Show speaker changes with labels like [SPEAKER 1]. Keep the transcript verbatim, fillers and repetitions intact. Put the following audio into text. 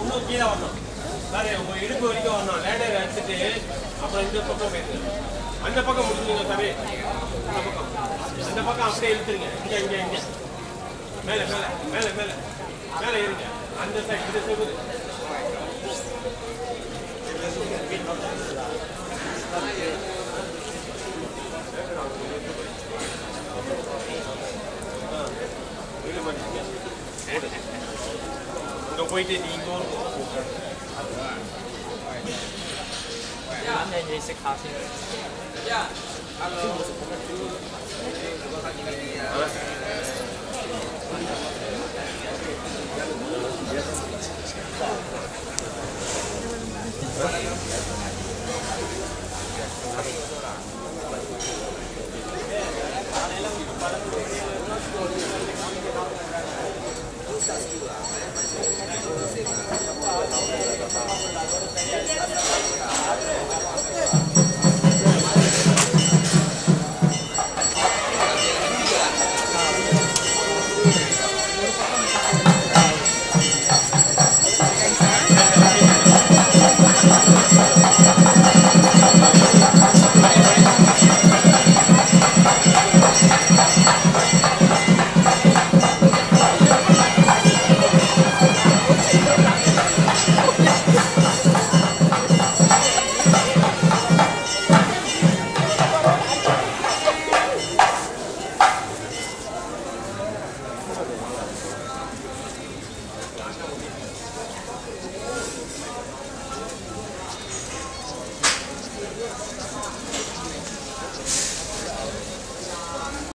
[SPEAKER 1] இன்னும் கீழே வரணும் சார் உங்க இடுப்பு வரைக்கும் வரணும் லேடர் எடுத்துட்டு அப்புறம் இந்த பக்கம் போயிருக்கு அந்த பக்கம் முடிச்சுங்க சார் அந்த பக்கம் அந்த பக்கம் அப்படியே இழுத்துருங்க இங்க இங்க இங்க மேலே மேலே மேலே மேலே மேலே இருங்க அந்த சைடு இந்த சைடு இங்க போயிட்டு நீங்க
[SPEAKER 2] 那也是咖啡。呀，他们。